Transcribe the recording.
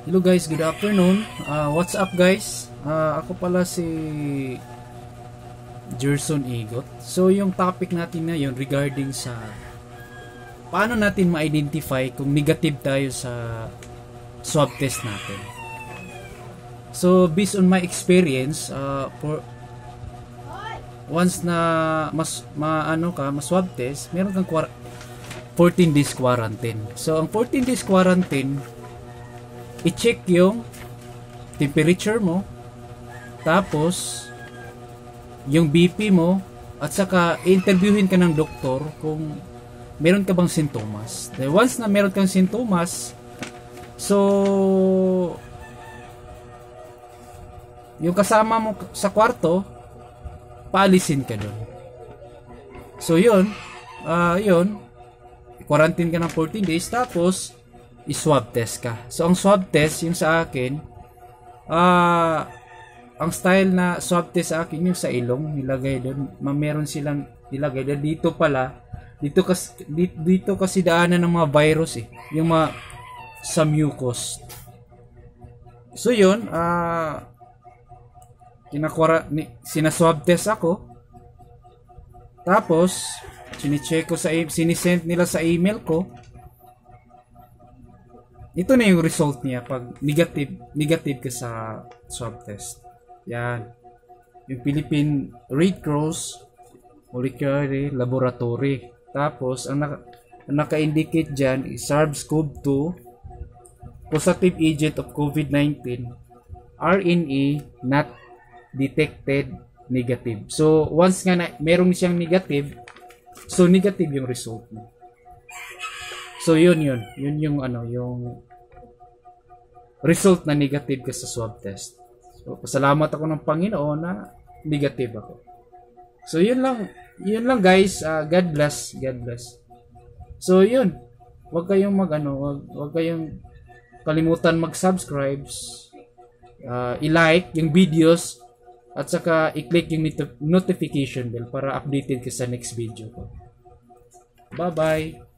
Hello guys, good afternoon. What's up guys? Ako pala si Gerson Igot. So yung topic natin ngayon regarding sa paano natin ma-identify kung negative tayo sa swab test natin. So based on my experience, for once na ma-swab test, meron kang 14 days quarantine. So ang 14 days quarantine, i-check yung temperature mo, tapos yung BP mo, at saka i-interviewin ka ng doktor kung meron ka bang sintomas. Then once na meron kang sintomas, so yung kasama mo sa kwarto, paalisin ka doon. So yun, quarantine ka ng 14 days, tapos i-swab test ka. So ang swab test, yung sa akin, ang style na swab test sa akin, yung sa ilong, nilagay doon. Meron silang nilagay doon. Dito kasi daanan ng mga virus yung mga sa mucus. So yun, sinaswab test ako. Tapos sinicheck ko sinisend nila sa email ko. Ito na yung result niya pag negative ka sa swab test. Yan. Yung Philippine Red Cross Molecular Laboratory. Tapos ang naka-indicate diyan is SARS-CoV-2, positive agent of COVID-19, RNA not detected, negative. So once nga meron siyang negative, so negative yung result mo. So yun yung yung result na negative ka sa swab test. So pasalamat ako ng Panginoon na negative ako. So yun lang guys. God bless. So yun, wag kayong wag kayong kalimutan mag-subscribe, i-like yung videos, at saka i-click yung notification bell para updated ka sa next video ko. Bye bye.